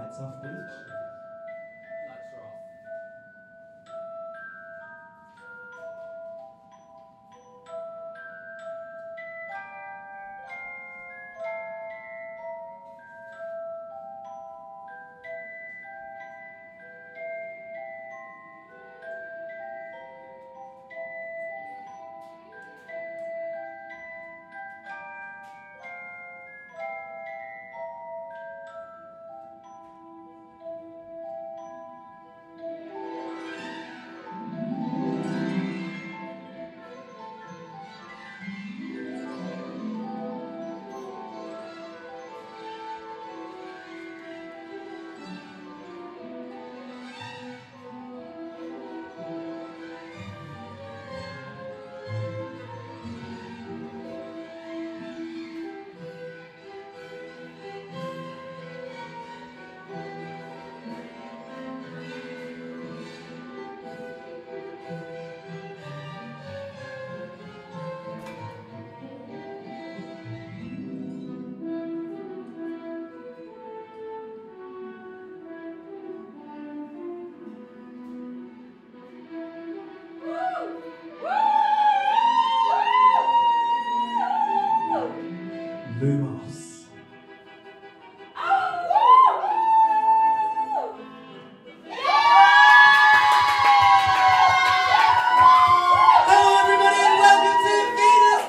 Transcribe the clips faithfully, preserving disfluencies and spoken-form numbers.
lights off, please. Lights are off. Lumos. Hello everybody and welcome to Venus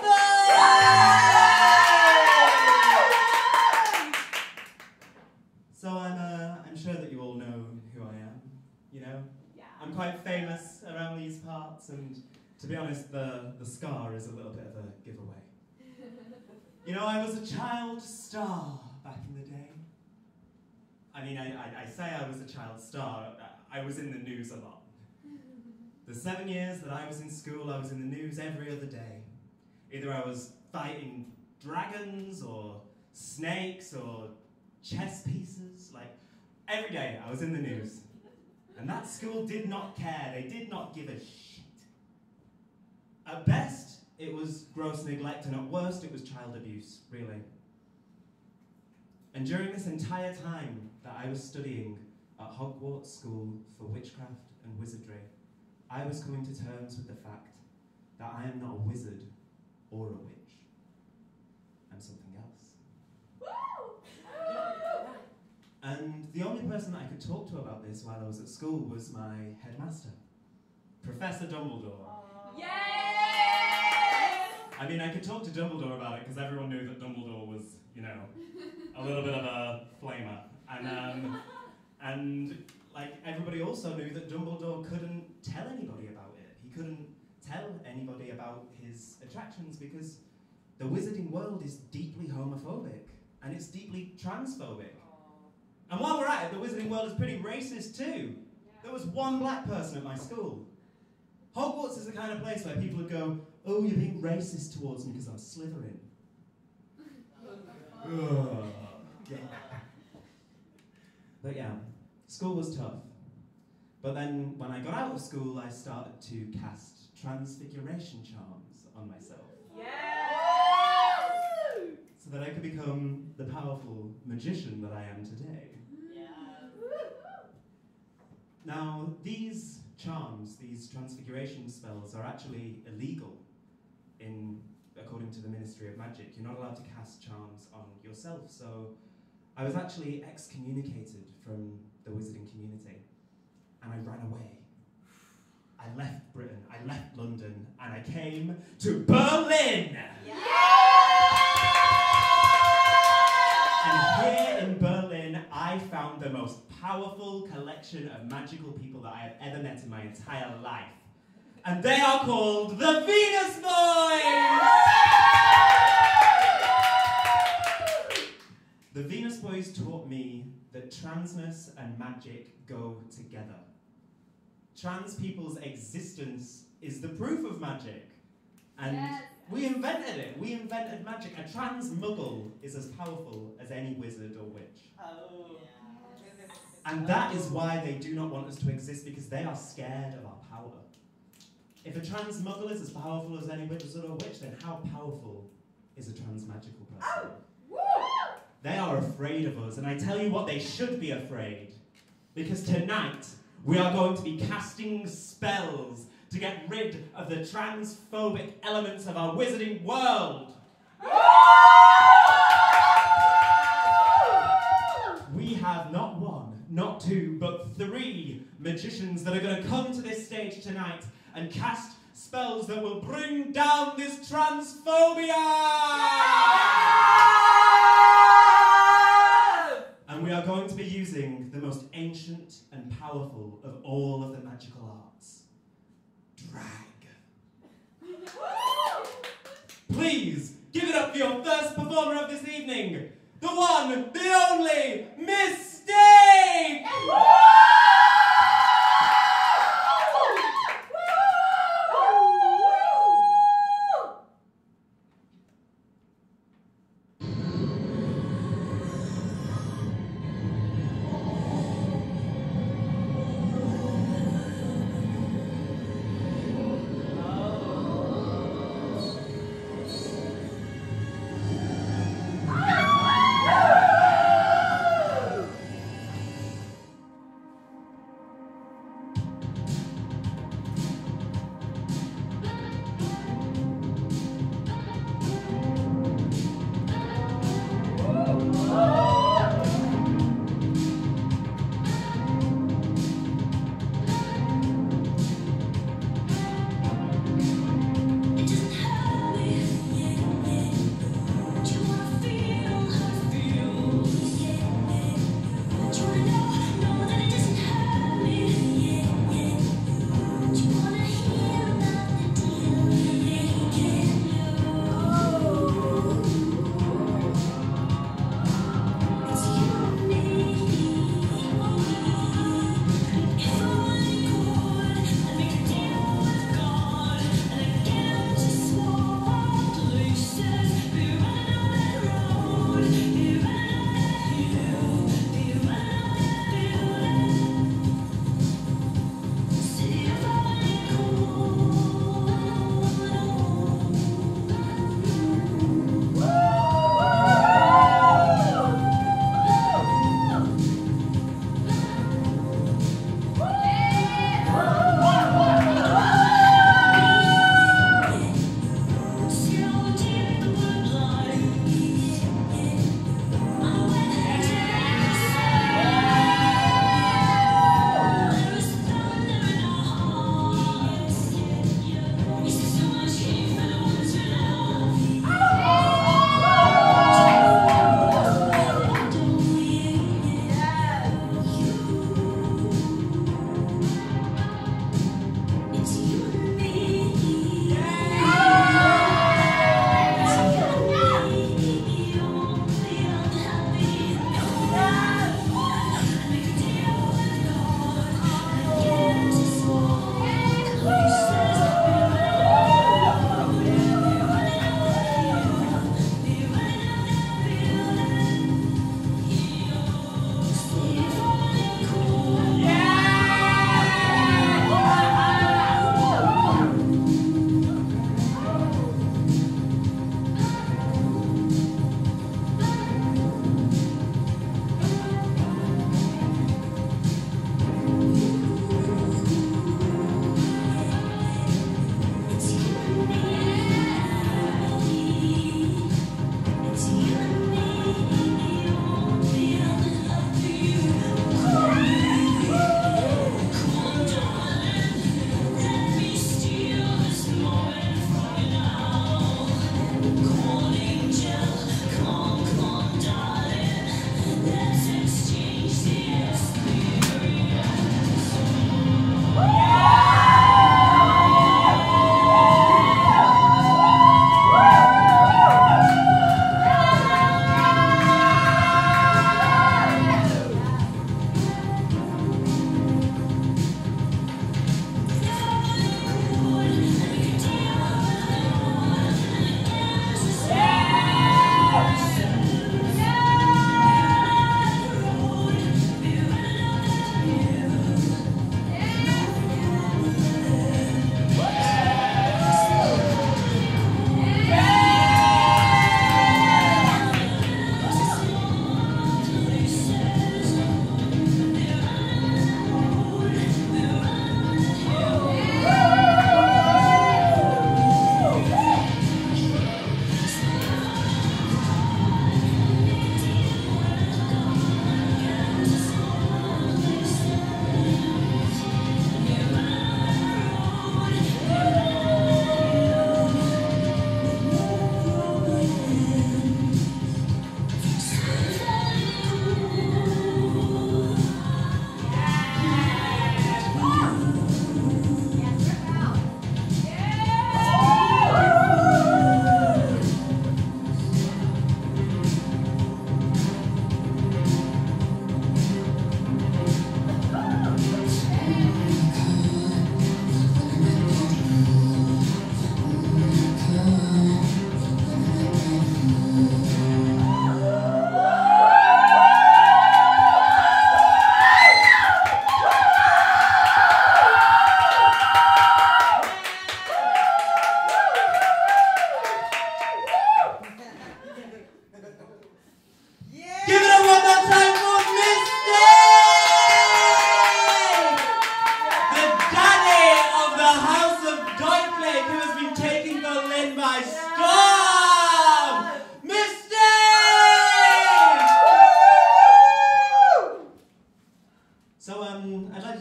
Boys! So I'm, uh, I'm sure that you all know who I am, you know? Yeah. I'm quite famous around these parts, and to be honest, the, the scar is a little bit of a giveaway. You know, I was a child star back in the day. I mean, I, I, I say I was a child star, I was in the news a lot. The seven years that I was in school, I was in the news every other day. Either I was fighting dragons, or snakes, or chess pieces, like, every day I was in the news. And that school did not care, they did not give a shit. At best, it was gross neglect, and at worst, it was child abuse, really. And during this entire time that I was studying at Hogwarts School for Witchcraft and Wizardry, I was coming to terms with the fact that I am not a wizard or a witch. I'm something else. And the only person that I could talk to about this while I was at school was my headmaster, Professor Dumbledore. Yay! I mean, I could talk to Dumbledore about it because everyone knew that Dumbledore was, you know, a little bit of a flamer. And, um, and like, everybody also knew that Dumbledore couldn't tell anybody about it. He couldn't tell anybody about his attractions because the wizarding world is deeply homophobic and it's deeply transphobic. And while we're at it, the wizarding world is pretty racist too. There was one black person at my school. Hogwarts is the kind of place where people would go, oh, you're being racist towards me because I'm Slytherin. Ugh. Yeah. But yeah, school was tough. But then when I got out of school, I started to cast transfiguration charms on myself. Yes! So that I could become the powerful magician that I am today. Now, these charms, these transfiguration spells, are actually illegal in, according to the Ministry of Magic. You're not allowed to cast charms on yourself, so I was actually excommunicated from the wizarding community, and I ran away. I left Britain, I left London, and I came to Berlin! Yeah. And here in Berlin, I found the most powerful collection of magical people that I have ever met in my entire life. And they are called the Venus Boys! The Venus Boys taught me that transness and magic go together. Trans people's existence is the proof of magic. And Yes. we invented it. We invented magic. A trans muggle is as powerful as any wizard or witch. Oh. And that is why they do not want us to exist, because they are scared of our power. If a trans muggle is as powerful as any wizard or witch, then how powerful is a trans magical person? Woo! They are afraid of us, and I tell you what, they should be afraid. Because tonight, we are going to be casting spells to get rid of the transphobic elements of our wizarding world. We have not one, not two, but three magicians that are going to come to this stage tonight and cast spells that will bring down this transphobia! And we are going to be using the most ancient and powerful of all of the magical arts, drag. Please, give it up for your first performer of this evening, the one, the only, Mistake!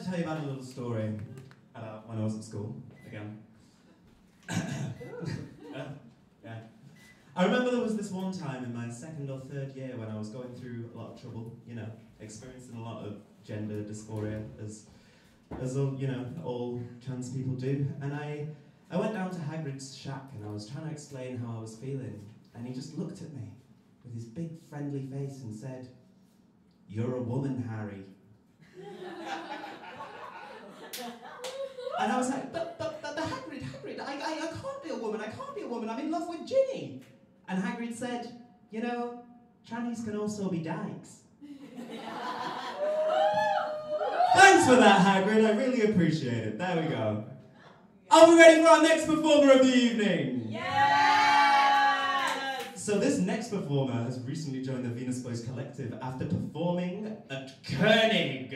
tell you about a little story about when I was at school, again. uh, yeah. I remember there was this one time in my second or third year when I was going through a lot of trouble, you know, experiencing a lot of gender dysphoria, as, as all, you know, all trans people do. And I, I went down to Hagrid's shack and I was trying to explain how I was feeling. And he just looked at me with his big friendly face and said, "You're a woman, Harry." And I was like, but, but, but, but Hagrid, Hagrid, I, I, I can't be a woman, I can't be a woman, I'm in love with Ginny. And Hagrid said, you know, trannies can also be dykes. Thanks for that, Hagrid, I really appreciate it. There we go. Are we ready for our next performer of the evening? Yes! So this next performer has recently joined the Venus Boys Collective after performing at Koenig.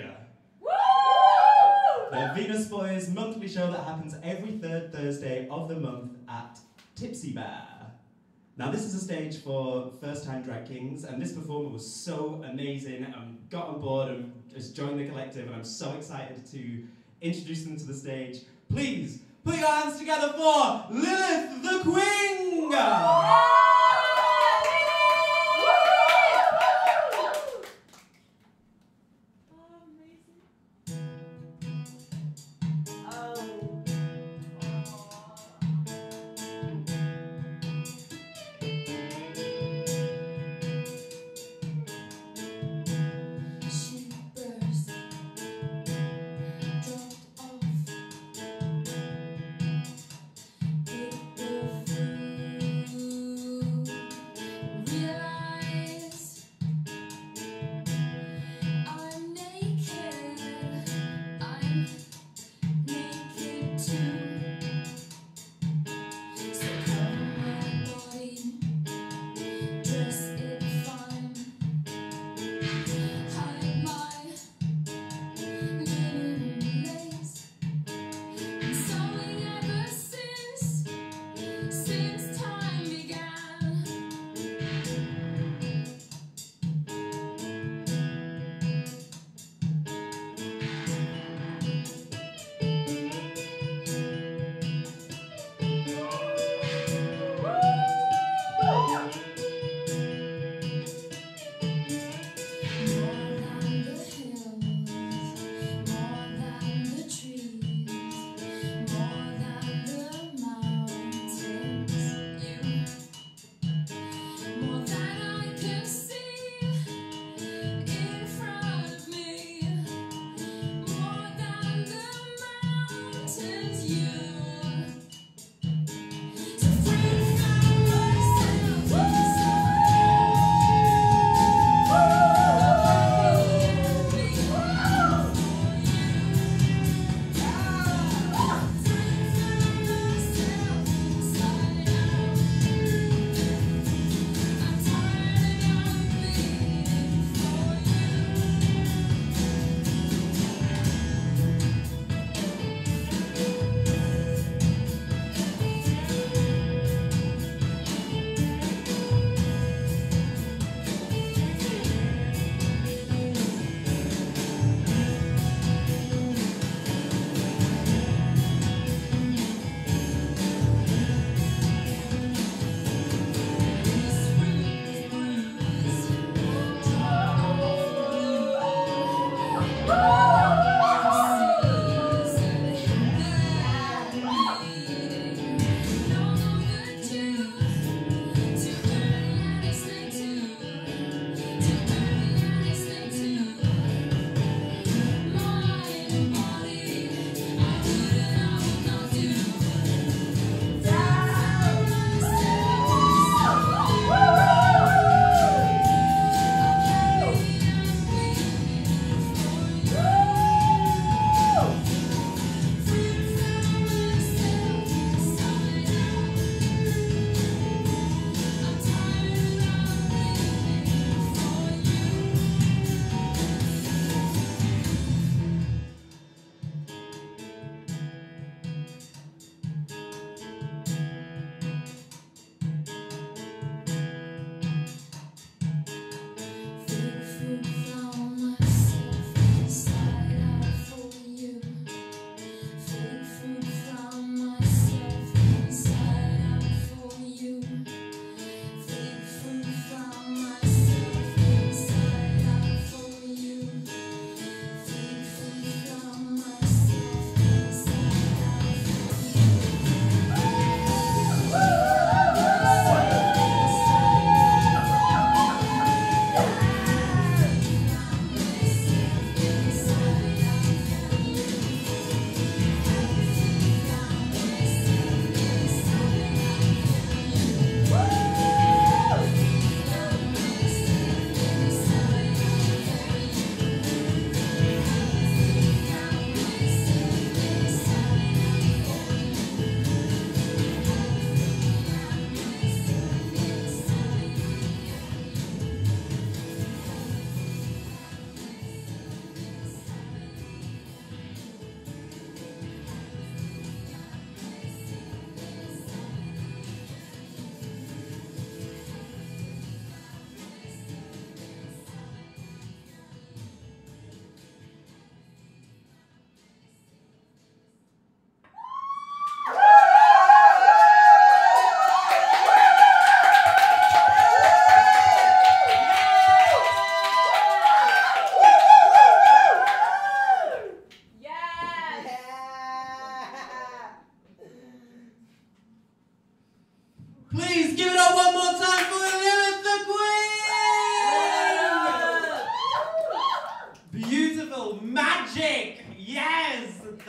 The Venus Boys monthly show that happens every third Thursday of the month at Tipsy Bear. Now this is a stage for first-time drag kings, and this performer was so amazing and got on board and just joined the collective, and I'm so excited to introduce them to the stage. Please put your hands together for Lilith the Quing!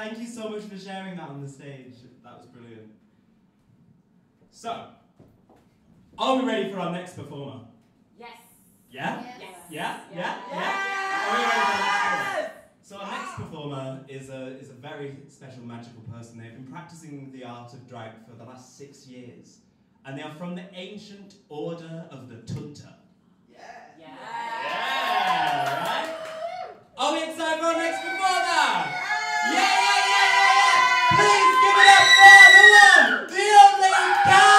Thank you so much for sharing that on the stage. That was brilliant. So, are we ready for our next performer? Yes. Yeah? Yes. Yeah? Yeah? Yeah? Yes. yeah? Are we ready for our next performer? So our next performer is a, is a very special magical person. They've been practicing the art of drag for the last six years. And they are from the ancient order of the Tunta. Yeah. Yeah, right? Are we excited for our next performer? Yeah, yeah, yeah, yeah, yeah! Please give it up for the one, the only guy!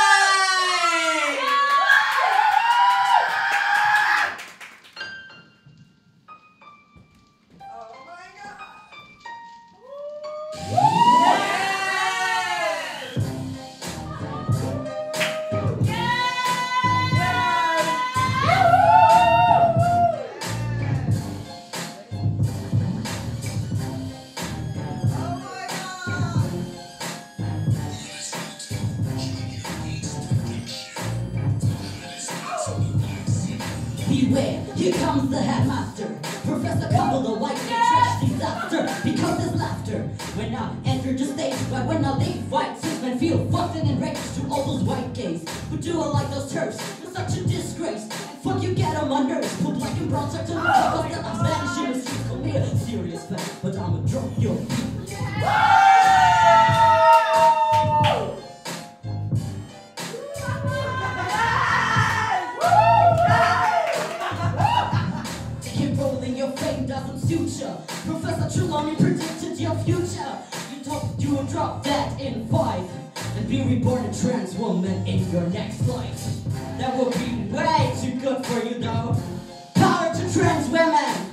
Beware, here comes the headmaster. Professor Couple, the white trash disaster. Because there's laughter when I enter the stage, but when I leave, white cis men feel fucked and enraged to all those white gays who do it like those TERFs. It's such a disgrace. And fuck you, get on my nerves. Put black and brown stuck to me because then I'm vanishing the streets. Call me a serious fact, but I'ma drop your beat. Future. Professor Trelawney predicted your future. You thought you would drop that in five and be reborn a trans woman in your next life. That would be way too good for you though. Power to trans women!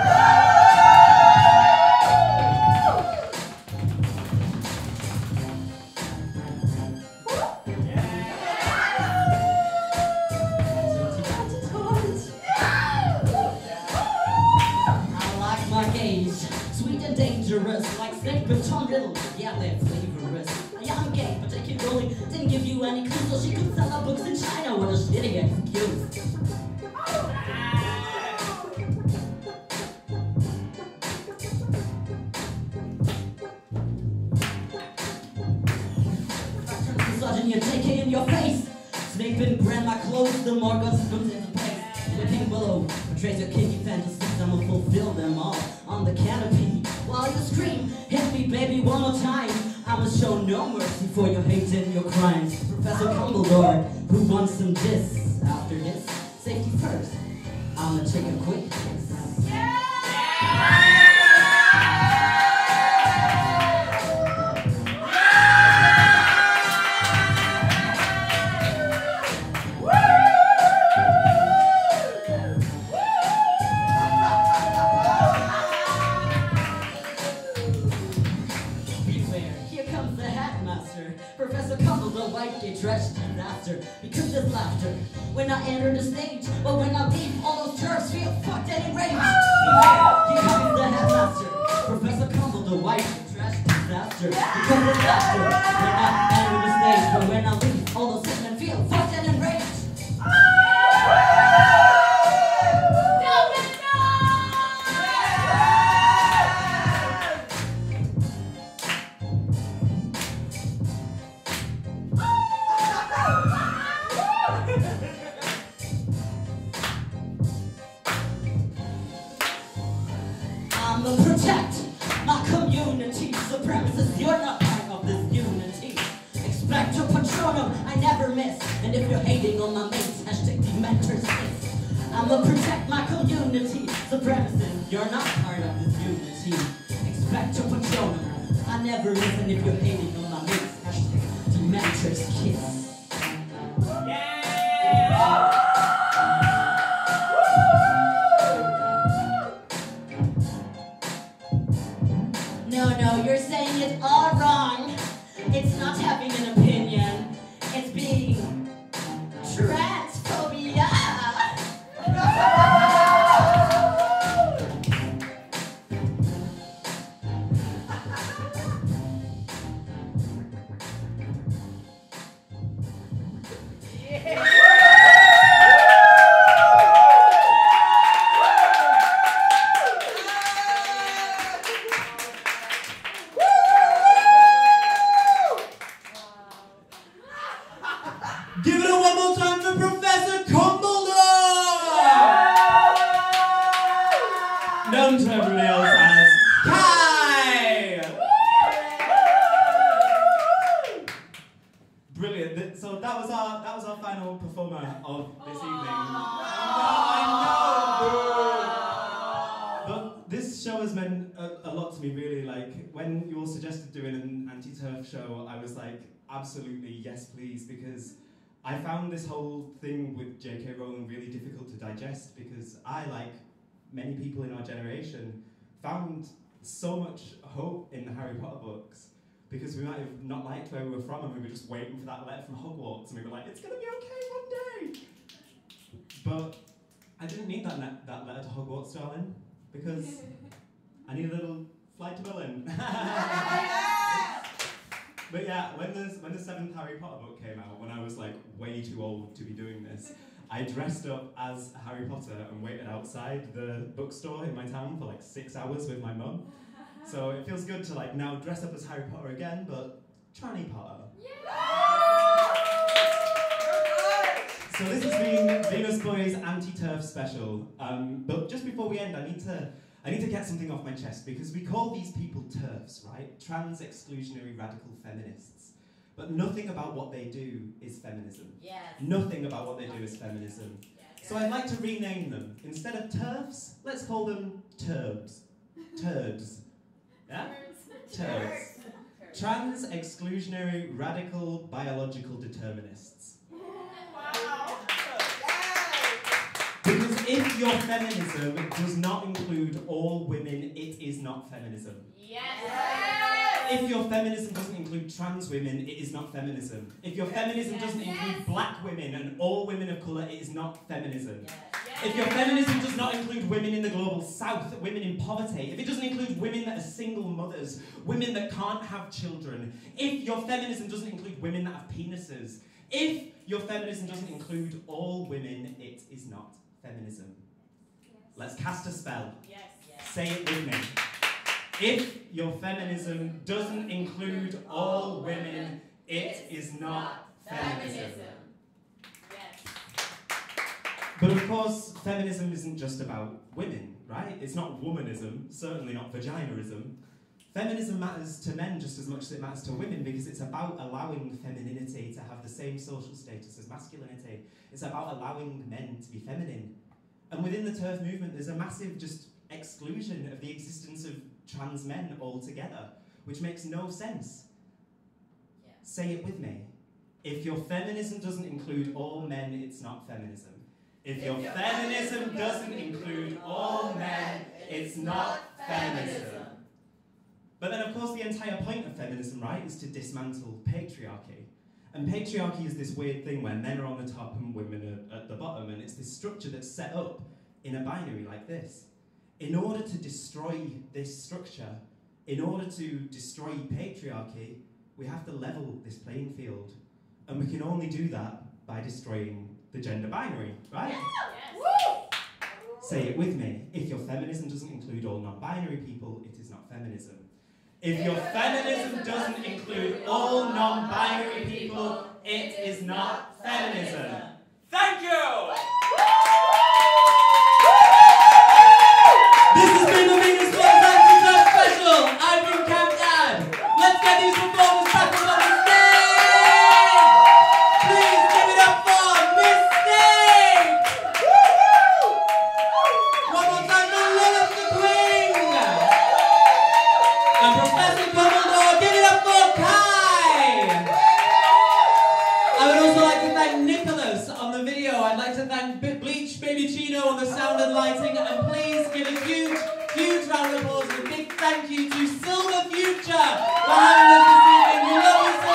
Like snake baton riddle, yeah, they're flavorous. Yeah, I'm gay, but J K Rowling didn't give you any clues, so she could sell her books in China with a shitty excuse. Misogyny, J K in your face. Snake been brand my clothes, the more guns comes into place. And the pink willow portrays your kinky fantasies, I'ma fulfill them all on the canopy. While you scream, hit me baby one more time, I'ma show no mercy for your hate and your crimes. Professor Dumbledore, who wants some diss? After this, safety first, I'ma take a quick kiss. Yeah! Professor Couple, the white gay trash disaster. Because there's laughter when I enter the stage, but when I leave, all those TERFs feel fucked and enraged. Beware, here comes the headmaster. Professor Couple, the white gay trash disaster. Because there's laughter when I enter the stage, but when I leave, all those men feel fucked and enraged. I'ma protect my community. Supremacists, you're not part of this unity. Expect a patronum, I never miss. And if you're hating on my mates, hashtag dementors kiss. I'ma protect my community. Supremacists, you're not part of this unity. Expect a patronum, I never miss. And if you're hating on my mates, hashtag dementors kiss. No, no, you're saying it all wrong. It's not having an opinion. It's being transphobia. known to everybody else as Kai! Brilliant. So that was our that was our final performer of this evening. I know. But this show has meant a, a lot to me, really. Like when you all suggested doing an anti-TERF show, I was like, absolutely yes, please, because I found this whole thing with J K Rowling really difficult to digest, because I, like many people in our generation, found so much hope in the Harry Potter books, because we might have not liked where we were from and we were just waiting for that letter from Hogwarts and we were like, it's gonna be okay one day. But I didn't need that, that letter to Hogwarts, darling, because I need a little flight to Berlin. But yeah, when the, when the seventh Harry Potter book came out, when I was like way too old to be doing this, I dressed up as Harry Potter and waited outside the bookstore in my town for like six hours with my mum. So it feels good to like now dress up as Harry Potter again, but tranny Potter. Yeah. So this has been Venus Boy's anti-TERF special. Um, but just before we end, I need to I need to get something off my chest, because we call these people TERFs, right? Trans exclusionary radical feminists. But nothing about what they do is feminism. Yes. Nothing about what they do is feminism. Yes. So I'd like to rename them. Instead of TERFs, let's call them TERBs. Turds. Yeah? Turds. Trans exclusionary radical biological determinists. Wow. Because if your feminism does not include all women, it is not feminism. Yes. If your feminism doesn't include trans women, it is not feminism. If your feminism yes. doesn't include yes. black women and all women of colour, it is not feminism. Yes. If your feminism does not include women in the global south, women in poverty, if it doesn't include women that are single mothers, women that can't have children, if your feminism doesn't include women that have penises, if your feminism doesn't include all women, it is not feminism. Yes. Let's cast a spell. Yes. Yes. Say it with me. If your feminism doesn't include all women, it is not feminism. Yes. But of course, feminism isn't just about women, right? It's not womanism, certainly not vaginaism. Feminism matters to men just as much as it matters to women, because it's about allowing femininity to have the same social status as masculinity. It's about allowing men to be feminine. And within the TERF movement, there's a massive just exclusion of the existence of trans men altogether, which makes no sense. Yeah. Say it with me. If your feminism doesn't include all men, it's not feminism. If, if your, your feminism, feminism doesn't include all men, it's not feminism. feminism. But then, of course, the entire point of feminism, right, is to dismantle patriarchy. And patriarchy is this weird thing where men are on the top and women are at the bottom, and it's this structure that's set up in a binary like this. In order to destroy this structure, in order to destroy patriarchy, we have to level this playing field. And we can only do that by destroying the gender binary, right? Yes. Yes. Say it with me. If your feminism doesn't include all non-binary people, it is not feminism. If your feminism doesn't include all non-binary people, it is not feminism. Thank you! This has been the Venus Boy's anti-TERF special. I've been Camp Dad. Let's get these performers back up on the stage. Please give it up for Mistake. One more time for Lilith the Quing. And Professor Dumbledore, give it up for Kai. I would also like to thank Nicholas on the video. I'd like to thank Bleach, Babychino on the sound and lighting, and please give a huge, huge round of applause and a big thank you to Silver Future for having us this evening. We love you,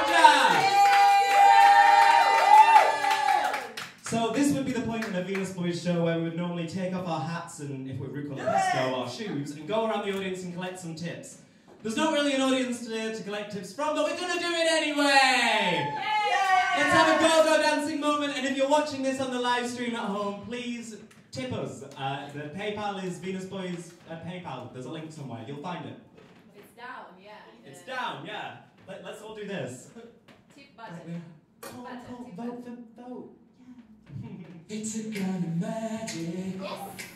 Silver Future! So this would be the point in a Venus Boys show where we would normally take off our hats and, if we're Ruco Pesto, our shoes, and go around the audience and collect some tips. There's not really an audience to, to collect tips from, but we're going to do it anyway! Let's have a go-go dancing moment, and if you're watching this on the live stream at home, please tip us. Uh, the PayPal is Venus Boys uh, PayPal. There's a link somewhere. You'll find it. It's down, yeah. It's down, yeah. Let, let's all do this. Tip button. Call, Button, call, tip vote button. for vote. Yeah. It's a kind of magic. Yes.